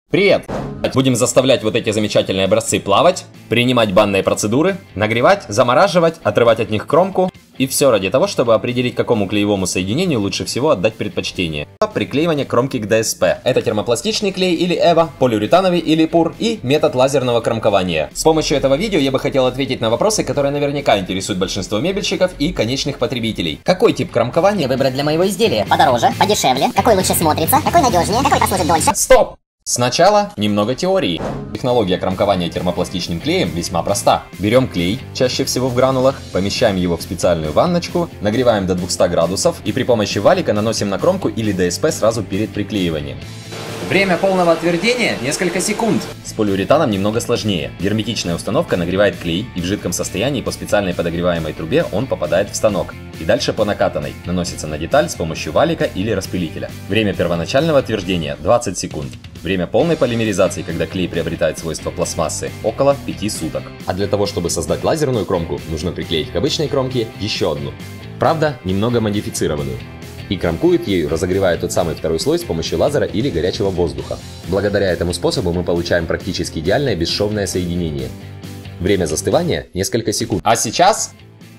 Привет! Будем заставлять вот эти замечательные образцы плавать, принимать банные процедуры, нагревать, замораживать, отрывать от них кромку. И все ради того, чтобы определить, какому клеевому соединению лучше всего отдать предпочтение. Приклеивание кромки к ДСП. Это термопластичный клей или EVA, полиуретановый или ПУР и метод лазерного кромкования. С помощью этого видео я бы хотел ответить на вопросы, которые наверняка интересуют большинство мебельщиков и конечных потребителей. Какой тип кромкования выбрать для моего изделия? Подороже, подешевле, какой лучше смотрится, какой надежнее, какой послужит дольше? Стоп! Сначала немного теории. Технология кромкования термопластичным клеем весьма проста. Берем клей, чаще всего в гранулах, помещаем его в специальную ванночку, нагреваем до 200 градусов и при помощи валика наносим на кромку или ДСП сразу перед приклеиванием. Время полного отвердения несколько секунд. С полиуретаном немного сложнее. Герметичная установка нагревает клей, и в жидком состоянии по специальной подогреваемой трубе он попадает в станок. И дальше по накатанной наносится на деталь с помощью валика или распылителя. Время первоначального отверждения 20 секунд. Время полной полимеризации, когда клей приобретает свойства пластмассы, около 5 суток. А для того, чтобы создать лазерную кромку, нужно приклеить к обычной кромке еще одну. Правда, немного модифицированную. И кромкует ею, разогревая тот самый второй слой с помощью лазера или горячего воздуха. Благодаря этому способу мы получаем практически идеальное бесшовное соединение. Время застывания несколько секунд. А сейчас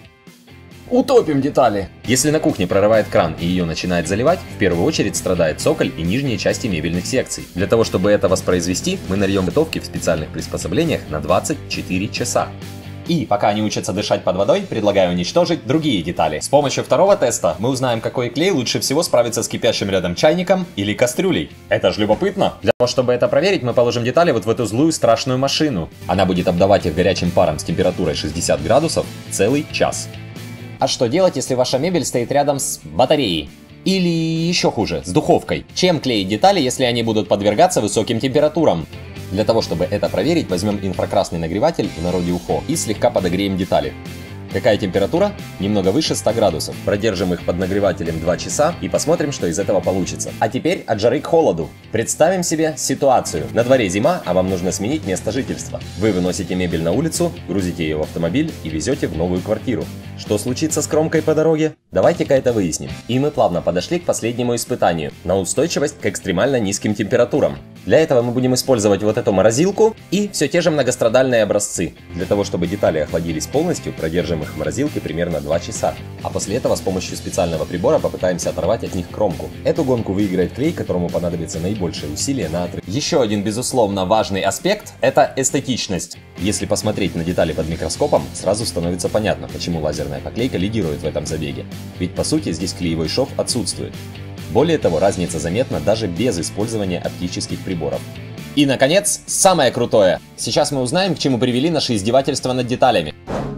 утопим детали. Если на кухне прорывает кран и ее начинает заливать, в первую очередь страдает цоколь и нижние части мебельных секций. Для того, чтобы это воспроизвести, мы нальем готовки в специальных приспособлениях на 24 часа. И пока они учатся дышать под водой, предлагаю уничтожить другие детали. С помощью второго теста мы узнаем, какой клей лучше всего справится с кипящим рядом чайником или кастрюлей. Это же любопытно! Для того, чтобы это проверить, мы положим детали вот в эту злую страшную машину. Она будет обдавать их горячим паром с температурой 60 градусов целый час. А что делать, если ваша мебель стоит рядом с батареей? Или еще хуже, с духовкой? Чем клеить детали, если они будут подвергаться высоким температурам? Для того, чтобы это проверить, возьмем инфракрасный нагреватель, в народе УФО, и слегка подогреем детали. Какая температура? Немного выше 100 градусов. Продержим их под нагревателем 2 часа и посмотрим, что из этого получится. А теперь от жары к холоду. Представим себе ситуацию. На дворе зима, а вам нужно сменить место жительства. Вы выносите мебель на улицу, грузите ее в автомобиль и везете в новую квартиру. Что случится с кромкой по дороге? Давайте-ка это выясним. И мы плавно подошли к последнему испытанию – на устойчивость к экстремально низким температурам. Для этого мы будем использовать вот эту морозилку и все те же многострадальные образцы. Для того, чтобы детали охладились полностью, продержим их в морозилке примерно 2 часа. А после этого с помощью специального прибора попытаемся оторвать от них кромку. Эту гонку выиграет клей, которому понадобится наибольшее усилие на отрыв. Еще один безусловно важный аспект – это эстетичность. Если посмотреть на детали под микроскопом, сразу становится понятно, почему лазерная поклейка лидирует в этом забеге. Ведь по сути здесь клеевой шов отсутствует. Более того, разница заметна даже без использования оптических приборов. И, наконец, самое крутое. Сейчас мы узнаем, к чему привели наши издевательства над деталями.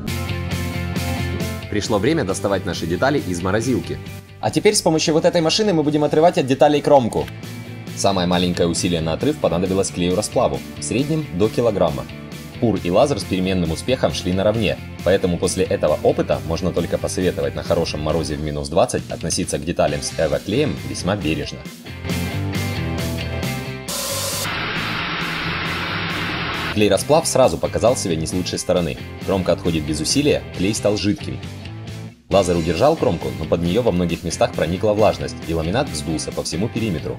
Пришло время доставать наши детали из морозилки. А теперь с помощью вот этой машины мы будем отрывать от деталей кромку. Самое маленькое усилие на отрыв понадобилось клею-расплаву, в среднем до килограмма. ПУР и лазер с переменным успехом шли наравне, поэтому после этого опыта можно только посоветовать на хорошем морозе в минус 20 относиться к деталям с EVA клеем весьма бережно. Клей-расплав сразу показал себя не с лучшей стороны. Кромка отходит без усилия, клей стал жидким. Лазер удержал кромку, но под нее во многих местах проникла влажность, и ламинат вздулся по всему периметру.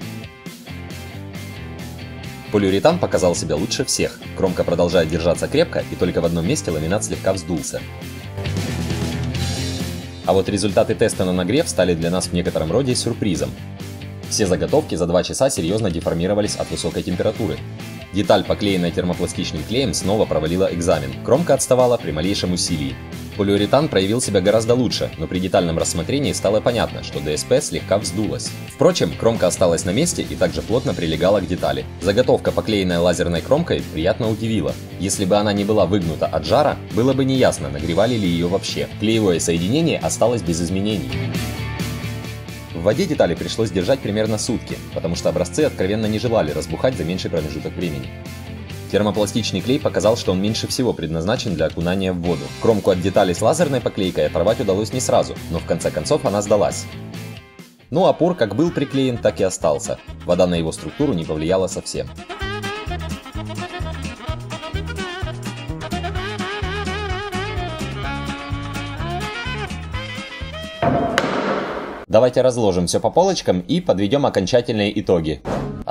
Полиуретан показал себя лучше всех. Кромка продолжает держаться крепко, и только в одном месте ламинат слегка вздулся. А вот результаты теста на нагрев стали для нас в некотором роде сюрпризом. Все заготовки за 2 часа серьезно деформировались от высокой температуры. Деталь, поклеенная термопластичным клеем, снова провалила экзамен. Кромка отставала при малейшем усилии. Полиуретан проявил себя гораздо лучше, но при детальном рассмотрении стало понятно, что ДСП слегка вздулась. Впрочем, кромка осталась на месте и также плотно прилегала к детали. Заготовка, поклеенная лазерной кромкой, приятно удивила. Если бы она не была выгнута от жара, было бы неясно, нагревали ли ее вообще. Клеевое соединение осталось без изменений. В воде детали пришлось держать примерно сутки, потому что образцы откровенно не желали разбухать за меньший промежуток времени. Термопластичный клей показал, что он меньше всего предназначен для окунания в воду. Кромку от деталей с лазерной поклейкой оторвать удалось не сразу, но в конце концов она сдалась. Ну а ПУР как был приклеен, так и остался. Вода на его структуру не повлияла совсем. Давайте разложим все по полочкам и подведем окончательные итоги.